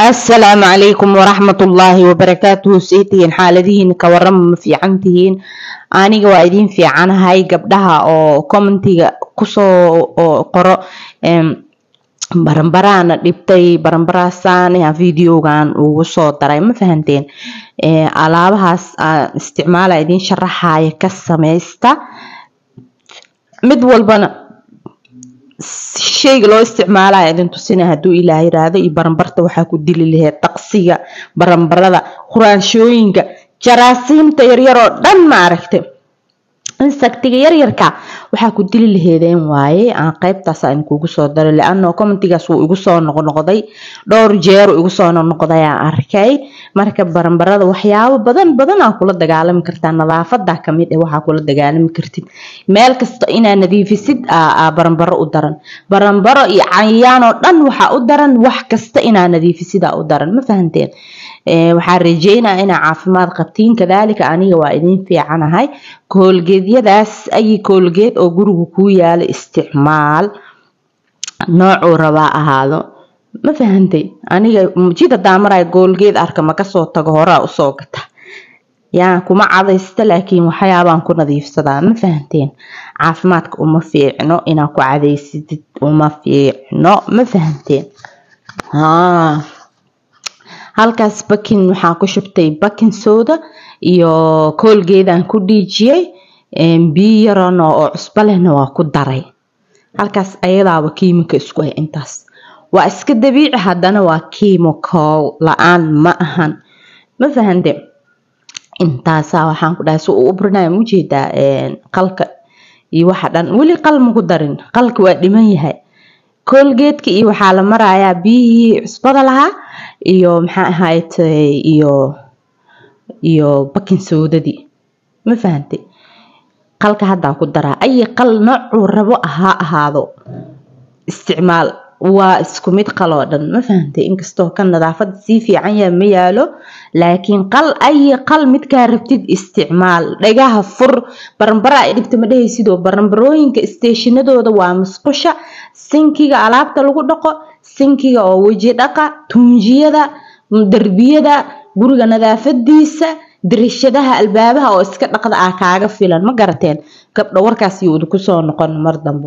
السلام عليكم ورحمة الله وبركاته. سيتين حالدين كورم في عنتين أنا قاعدين في عنها هاي قبلها أو كومنتي كسو أو قراء برنبران دبتي برنبراسان يا فيديو كان وصوت ترى ما فهمتين على استعمال عايزين شرحها هاي كسميستا مدول بنا شيء لو استعماله إذا تسينه هدو إلى هذا يبرمبرته وحكو دليل اللي هي تقصية برمبرة قرآن شوينك جراثيم تيريرو دم ما عرفته إنسك تيريركا وحكو دليل هذين واي عن قيب تصاين كوجو در لأنه كم تجسوا يجسون نقضي دور جير ويجسون نقضي عركي مركب برمبرة وحياة بدن أقول الدجال مكرتان نظافة ده كمية وحكول الدجال مكرتين مالك استقينا نذيف سد برمبرة قدرن برمبرة عيانو دن وح قدرن وح كستقينا نذيف سد قدرن ما فهمتين وحرجينا أنا عافمات قبتين كذلك أنا وايدين في عنا هاي كولجيت يداس أي كولجيت أو جروب كويا الاستعمال نوع رواء هذا ما فهمتي أنا جيت دامراي كولجيت أركما كصوت تجهرة وصوتها يعني كم عضي استلاكي وحيابان كنا ضيف صدا ما فهمتين عافماتك وما في عنو إنا كو عضي ستة وما في عنو ما فهمتين halkaas bakin waxaan ku shubtay bakin soda iyo koolgeedaan ku dhiijiyay biyo yaran oo cusbo lehna waa ku daray halkaas ayadaaba kiimika isku hay intaas waa iska dabiici haddana waa kiimiko la'aan ma ahan ma fahante intaas waxaan ku dhahay soo u barnaamij u jeedaa qalka iyo waxa dhan wali qalmo ku darin qalka waa dhiman yahay koolgeedka iyo waxa la marayaa biyo cusbada lahaa iyo maxaa ahayd iyo bakin soodadii ma fahantay qalka hadda ku daraa ay qal nooc rabo ahaado isticmaal waa isku mid qaloo dhan ma fahantay inkastoo kan nadaafad si fiican yahay ma yaalo laakiin qal mid ka rabtid isticmaal dhagaha fur barambara ay dhigto ma dhahaysido barambarooyinka stationadooda waa musqusha sinkiga alaabta lagu dhaqo sinkiga oo waji dhaqa tunjiyada darbiyada guriga nadaafadiisa dirishadaha albaabaha oo iska dhaqda kaaga filan ma garateen gabdho warkaas iyo ku soo noqon mar dambo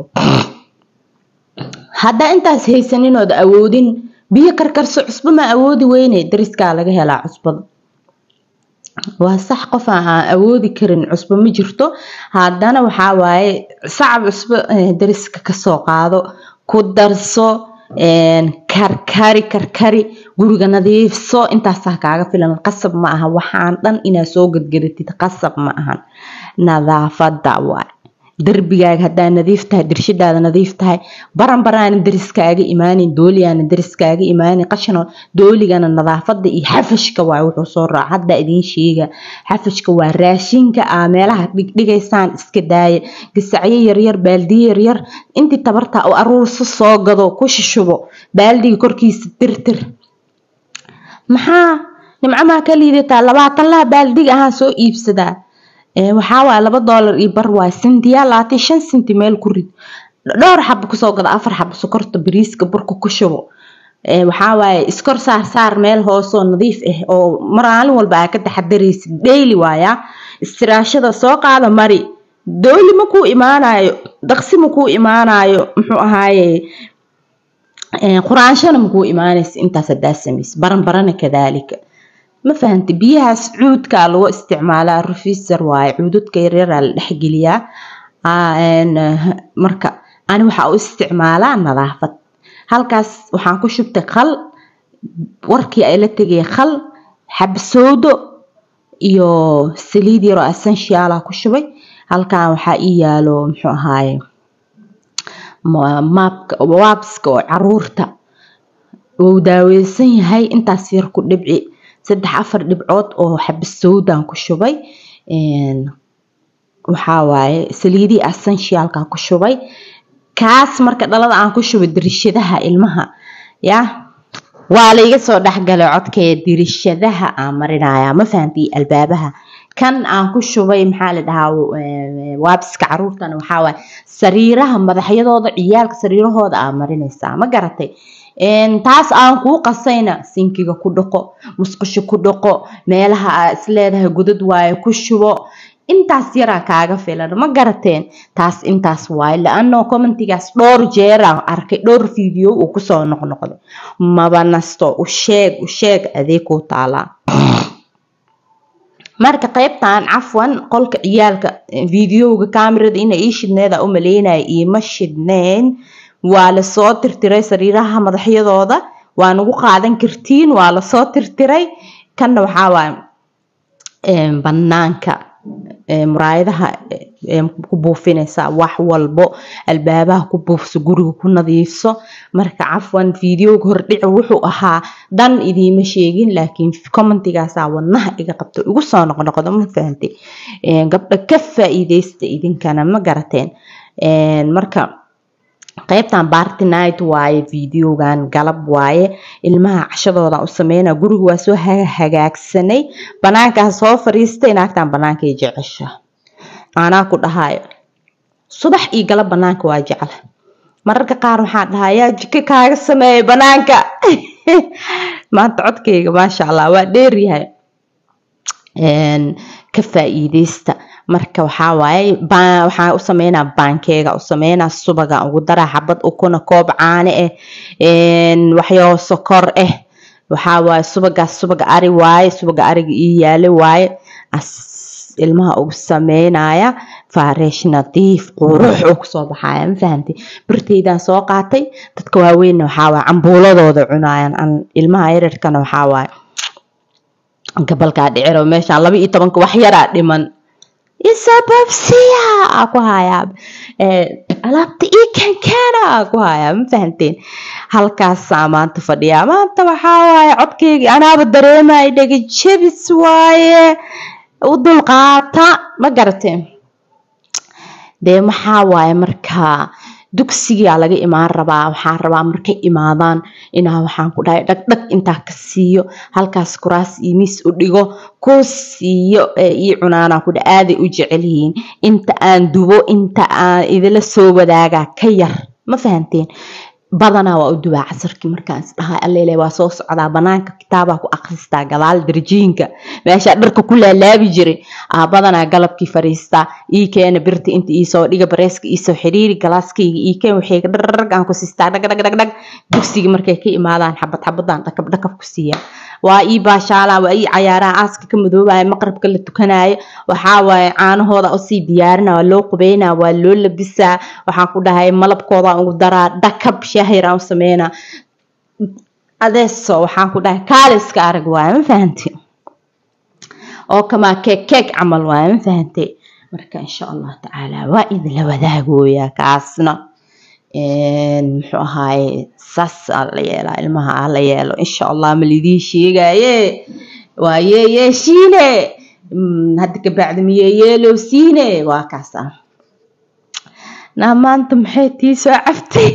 hadda intaas haysanin oo awoodin biyo karkarso cusbo ma awoodi weyne dariska laga helaa cusbada waa sax qof aan awoodi karin cusbo ma jirto haddana waxa waaye sacab cusbo dariska ka soo qaado ku darso karkari guriga nadiifso intaas kaaga filan qasab ma aha waxaan dhan ina soo gadgaratid qasab ma ahan nadaafada waa darbigaaga hadaa nadiif tahay dirshadaada nadiif tahay baranbaraan dariskaaga imaanin dooliyana dariskaaga imaanin qashano dooligana nadaafada iyo xafashka waa wuxuu soo raac hadda idin sheega xafashka waa raashinka meelaha dhigdhigaysaan iska daaya gasacyo yaryar baaldiyo yaryar intii tabarta oo aruurso soo gado ku shishubo baaldiga korkiisa tirtir maxaa nimcama ka liidata 20 baaldiga aha soo iibsadaa waxa waa $2 iyo bar waa sentiya 25 senti meel ku rid dhowr xab ku soo gada 4 xab sokorta bariiska burka ku shubo waxa waa iskor saar meel hoos oo nadiif ah oo maraalin walba ka taxadaraysid daily waaya istiraashada soo qaada mari dooli ma ku imaanayo daqsi ma ku imaanayo muxuu ahaaye quraanshana ma ku imaanaysa intaas daasamiis baranbarana kadaalika ما فهمت بيها سعود كالو استعمالها الرفيسر واي عودود كيرير الحقلية مركا أنا وحاو استعمالها نظافة هالكاس وحان كشبت خل وركي أيلتقي خل حب سودو iyo saliid yaro essential ku shubay halkaan waxa iyaalo muxuu ahaay wabska oo caruurta uu daaweysan yahay intaas yar ku dhibci 3-4 dhibcood oo xabsoodan ku shubay waxa waaye saliidi essential ka ku shubay kaas marka dhalada aan ku shubay dirishadaha ilmaha yaa waa la iga soo dhaxgalay codkeeda dirishadaha aan marinaya ma fahantii albaabaha kan aan ku shubay maxaa la dhahaa waabska caruurtana waxa waaye sariiraha madaxyadooda ciyaalka sariirahooda aan marinaysa ma garatay taas aan kuu qasayna sinkiga ku dhaqo musqusho ku dhaqo meelaha aad isleedahay godad waaye ku shubo intaas yaraa kaaga filan ma garateen taas intaas waaye laano commentigaas dhowr jeer aan arkay dhowr video uu kusoo noqnoqday maba nasto u sheeg adee ku taala marka qaybtan cafwan qolka ciyaalka videoga kaamirada ina ii shidneeda u maleynay ima shidneen waa la soo tirtiray sariiraha madaxyadooda waa nagu qaadan kartiin waa la soo tirtiray kana waxa waa banaanka muraayadaha ku buufinaysa wax walbo albaabaha ku buufso guriga ku nadiifso marka cafwan videoga hordhici wuxuu ahaa dan idiima sheegin laakiin commentigaas wadnaha iga qabto ugu soo noqnoqdo ma fahantay gabdha ka faa'iideysta idinkana ma garateen marka qaybtan party night waaye videogan galab waaye ilmaha cashadooda u sameeyna guriga waa soo hagaagsanay banaanka soo fariistay naagtan banaanka ay jecesha ana ku dhahayo subax iyo galab banaanka waa jecel mararka qaar waxaan dhahayaa jika kaaga sameeyay banaanka maanta codkayga maasha Allah waa dheer yahay ka faa'iideysta marka waxa waaye waxaan u sameeynaa baankeega u sameeynaa subaga ugu dara xabad ukuna koob caano waxyo sokor waxa waaye subaga ari waaye subaga ariga ii yaale waaye ilmaha ugu sameynaya faareesh nadiif qurux oo kusoo baxaya ma fahantay birtaydan soo qaatay dadka waaweyn waxa waaye cambuuladooda cunayaan ilmaha yararkana waxa waaye gabalka dhiciro meesha 12 wax yara dhiman isababsiya aku hayab alaabta ii kan aku hayab ma fahanteen halkaas maanta fadhiya maanta waxa waaye codkayga anaaba dareemay dhaga jabis waaye u dulqaata ma garateen maxaa waaye marka dugsiga laga imaan rabaa waxaan rabaa markay imaadaan inaa waxaan ku dhahay dhag inta ka siiyo halkaas kuraas imis u dhigo ku siiyo ii cunaana ku dhaaday u jecelyihiin inta aan dubo inta aan idila soo wadaaga ka yar ma fahanteen badana waa u dubaa casarkii markaan dhahay alleelay waa soo socdaa banaanka kitaaba ku akhristaa gadaal darjiinka meesha dharka ku laalaabi jiray badana galabkii fariista ii keena birta inta ii soo dhiga bareeska ii soo xiriiri galaaskayga ii keen waxay dhargaan ku siistaa dhag dugsiga markay ka imaadaan xabadan dhakab ku siiya waa ii baashaala waa ii cayaaraan aaska ka madoobay maqribka la tukanayo waxa waaye caanahooda oo si diyaarina waa loo qubeynaa waa loo labisaa waxaan ku dhahay malabkooda ugu daraa dhakab shahira u sameeyna adeeso waxaan ku dhahay kaaliska arag waa ma fahantay oo kama keek camal waa ma fahantay marka insha Allah taala waa idin la wadaagoya kaasna muxuu ahaay saas la yeelaa ilmaha la yeelo insha Allah ma lidii sheegaye waa yeeshiine hadda ka bacdi yeelo siine waa kaasa maanta maxay tii soo caftay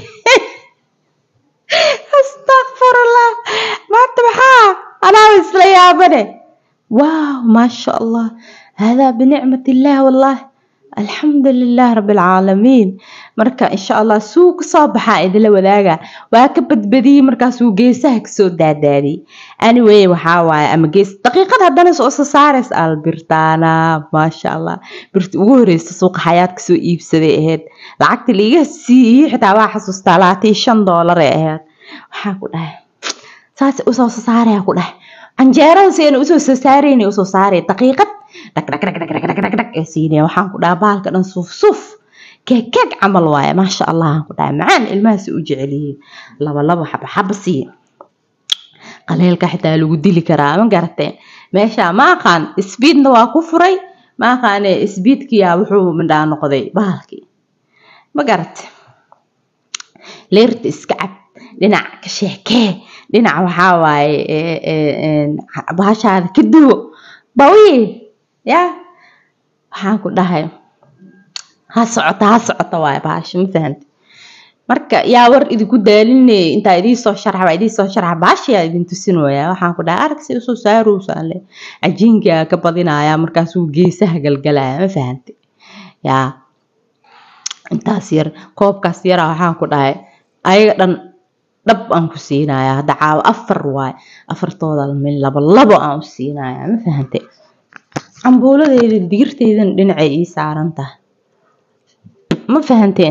astaghfirullah maanta maxaa anaa isla yaabane واو ما شاء الله هذا بنعمة الله والله الحمد لله رب العالمين marka insha Allah suuq sabaxa idila wadaaga waa ka badbadi marka suuq geesaha ka soo daadaadi anyway waxa waaye ama gees daqiiqad hadana soo saareys albirtana ma sha Allah birta ugu horeysa suuq xayaadka soo iibsaday aheed lacagta liiga si xitaa waa xasuustaa $5 aheed waxa ku dhahay saas u soo saaraya ku dhahay anjeerada seen u soo saareen u soo saaray daqiiqad dhag siinay waxaan ku dhahay baalka dhan suuf keek camal waaye ma sha Allah ku dhahay macaan ilmahaas u jeceliin laba xaba si qaleelka xitaa lagu dili karaa ma garatay meesha ma aqaan speedna waa ku furay ma aqaan speedkiya wuxuu midhaa noqday baalki ma garatay leerta iska cab dhinac ka sheekee dhinac waxa waaye bahashaada ka duwo bawi ya waxaan ku dhahay ha socota waaye bahasha ma fahantay marka yaa war idinku daalinay inta idin soo sharax bahasha idin tusinooya waxaan ku dhahay arag si u soo saaroosaale ajiinka ka badinaya markaas uu geesaha galgalaya ma fahantay ya intaas yar koobkaas yar waxaan ku dhahay ayaga dhan dhab aan ku siinayaa hadda caawa 4 waay 4tooda min labo aan u siinayaa ma fahantay cambuuladeeda digirteedan dhinacay ii saaran tahay ma fahanteen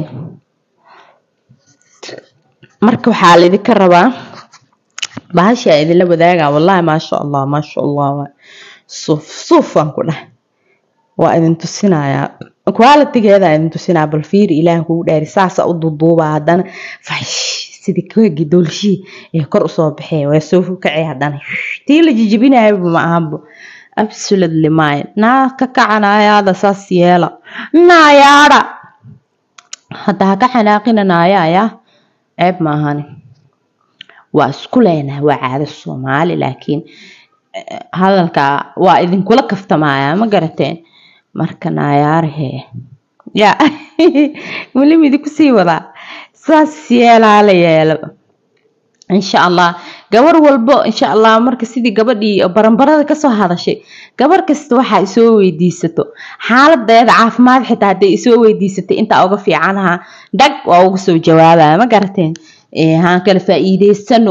marka waxaa la idinka rabaa bahasha idinla wadaagaa wallahi maasha allah suufan ku dhah waa idin tusinayaa quality-geeda idin tusinaa bal fiir ilaahay kugu dhaari saasa u duuduuba haddana sidii keegi doolshii ee kor u soo baxee waa soo kacay haddana tii la jijibinayo ma ahanbo absolutely mine naa ka kacanayaada saas yeela naayaada hadda ka xanaaqinanaaya ceeb ma ahani waa isku leenahay waa caado Soomaali laakiin hadalka waa idinkula kaftamaya ma garateen marka naayaarhe ya wali mid ku sii wada saas yeelaa la yeelo insha Allah gabar walbo insha Allah marka sidii gabadhii baranbarada ka soo hadashay gabar kasta waxa ay soo weydiisato xaaladeeda caafimaad xitaa haday soo weydiisatay inta uga fiicanaha dag waa uga soo jawaabaa ma garateen haan kala faa'iideysano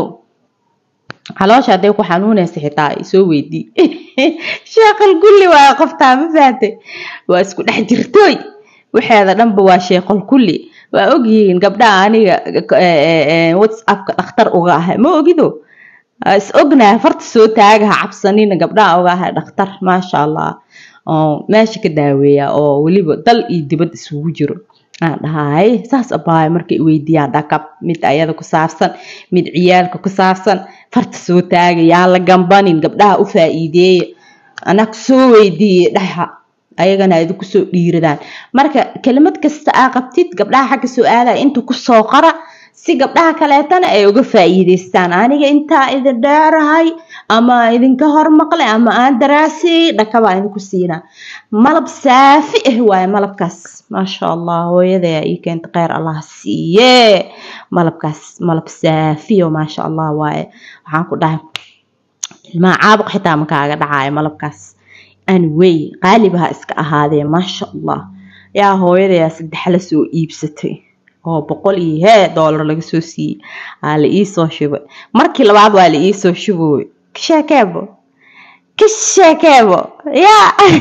caloosha haday ku xanuunaysa xitaa ay soo weydii sheekal kulli waa qofta ma fahatay waa isku dhex jirtooy waxaada dhanba waa sheekal kulli waa ogyihiin gabdhaha aniga WhatsApp-ka dhakhtar uga ah ma ogido is ognahay farta soo taagaha cabsanina gabdhaha uga ah dhakhtar ma sha Allah oo meesha ka daaweeya oo waliba dal iyo dibad isugu jiro aan dhahay saas abaay markay weydiiyaan dhakab mid ayada ku saabsan mid ciyaalka ku saabsan farta soo taagaya la gambanin gabdhaha u faa'iideeyo anak soo weydiiyay dhaha ayagana ay ku soo dhiiradaan marka kelimad kasta aa qabtid gabdhaha xagga su'aalaha inta ku soo qara si gabdhaha kaleetana ay uga faa'iideystaan aniga inta idin dheerahay ama idinka hor maqlay ama aan daraasay dhakaba idinku siina malab saafi waay malabkaas ma sha Allah hooyada ay keenta khayr Allah siiye malabkaas malab saafi ma sha Allah waay waxaan ku dhahay ilma caabuq xitaa ma kaaga dhacay malabkaas anyway qaalibaha iska ahaadee ma sha Allah yaa hooyada 3 la soo iibsatay oo $100 laga soo siiyay ala ii soo shubay markii labaad waa la ii soo shubay kisheekebo ya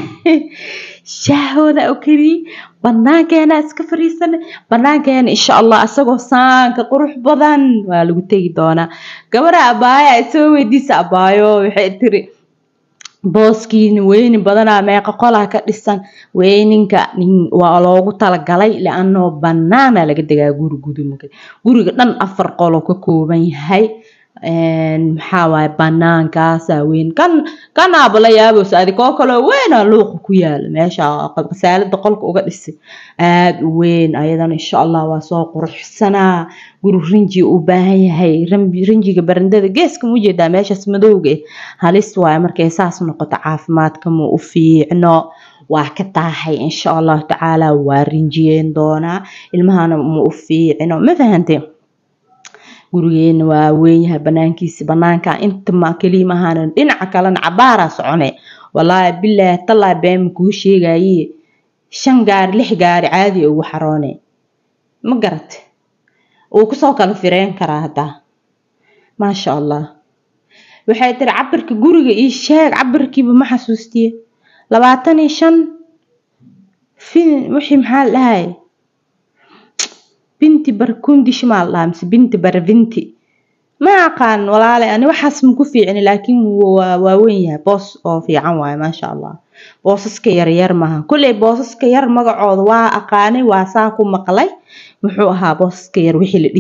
shahwada okiri banaankeena iska fariisanay banaankeena insha Allah asagoo saanka qurux badan waa lagu tagi doonaa gabadha abaaya soo weydiisa abaayo waxay tiri booskiina weyni badanaa meeqa qolaa ka dhisan weyninka waa loogu talagalay laano banaana laga dagaa guriga dhan 4 qol oo ka kooban yahay maxaa waay banaankaas weyn kan abala yaabo saadi koo kale weyn luuq ku yaal meesha qasaalada qolka uga dhisay aad weyn ayadan insha Allah waa soo quruxsanaa guri rinji u baahan yahay rinjiga barandada geeska mujeeda meesha madowga halis waay markay saas noqoto caafimaadka ma u fiicno waa ka tahay insha Allah taala waa rinjiyeen doona ilmahana ma u fiicno ma fahantay gurigeena waa weyn yahay banaankiisa banaanka inta ma kaliimahan dhinaca kale cabaara socone wallahi billaah talaa been ku sheegayay 5 gaar 6 gaar caadi ugu xaroone ma garat oo ku soo kala fireen karaa hada ma sha Allah waxay tir cabirka guriga ii sheeg cabirkiiba ma xasuustiye 25 fin wixii maxaa lahaay binti barkundi shimaal laamsi binti barvinti ma aqaan walaale ani waxaas ma ku fiicin laakiin waa weyn yahay boos oo fiican waay ma sha Allah boosaska yar maaha kulay boosaska yar magacooda waa aqaanay waa saa ku maqlay wuxuu ahaa boosaska yar wixii la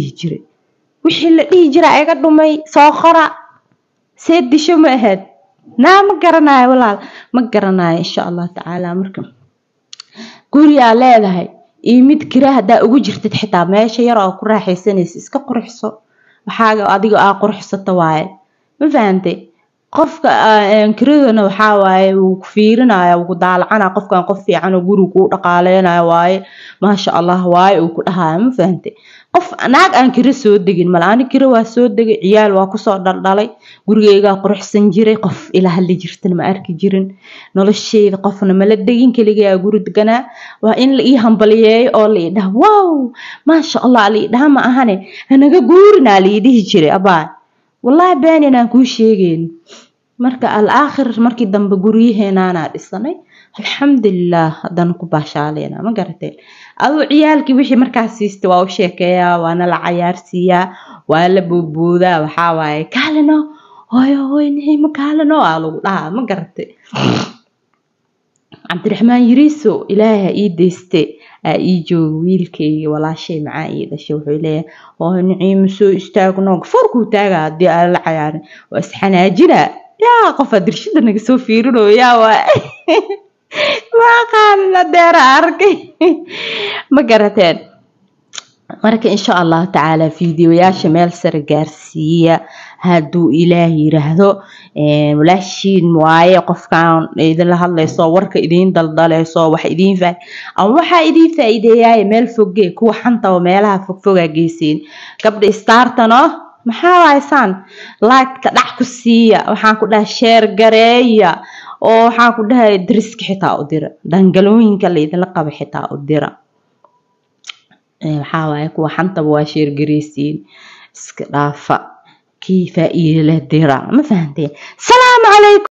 dhihi jiray ayaga dhumay soo qora seed disho ma ahayd naa ma garanayo walaal ma garanayo insha Allah taala marka guriga leedahay mid kira hada ugu jirtid xitaa meesha yar oo ku raaxaysanaysa iska qurxso waxaaga adiga aa qurxsato waay ma fahantay qofka kiradana waxa waay uu ku fiirinayo ugu daalacana qofkan qof fiican oo guriga u dhaqaaleynayo waay ma sha Allah waay uu ku dhahayo ma fahantay qof naag aan kira soo degin malaani kira waa soo degay ciyaal waa ku soo dhaldhalay gurigeyga quruxsan jiray qof ila hadli jirtan ma arki jirin nolosheeda qofna mala degin kaliya guri deganaa waa in la ii hambaliyeeyo oo la idhaa wow ma sha Allah la idhaa ma ahane anaga guurina la idhi jiray abaa wallahi been inaan ku sheegeen marka al aakhir markii dambe guriyeena aan dhisanay alxamdulillah hadan ku baashaaleyna ma garatay adoo ciyaalkii wixii markaas siistay waa u sheekeeyaa waana la cayaarsiiyaa waa la booboodaa waxa waaye kaalino hooyo ma kaalino aa lagu dhahaa ma garatay cabdiraxmaan yiriiso ilaahay ii deyste ii joogo wiilkayga walaashay macaan ii dhashay wuxuu leeyahay oo niciimo soo istaagno farku taaga hadii aan la cayaarin waa isxanaajina yaa qof dirshida naga soo fiirino yaa waa ma qaanna deer arkay ma garateen marka insha Allah taala fiidiyoyaasha meel sare gaarsiiya haduu ilaahay yiraahdo walaashiin waaye qofkan idin la hadlayso warka idin daldalayso wax idin waxa idin faa'iideeyay meel fogge kuwa xanta oo meelaha fogfoga geyseen gabdha startano maxaa waaysan like ka dhac ku siiya waxaan ku dhahay share gareeya oo waxaan ku dhahay diriska xitaa u dira dangalooyinka la idin la qabo xitaa u dira waxa waaye kuwa xanta waa share gareysiin iska dhaafa kii faa'iido leh dira ma fahanteen salaam calaykum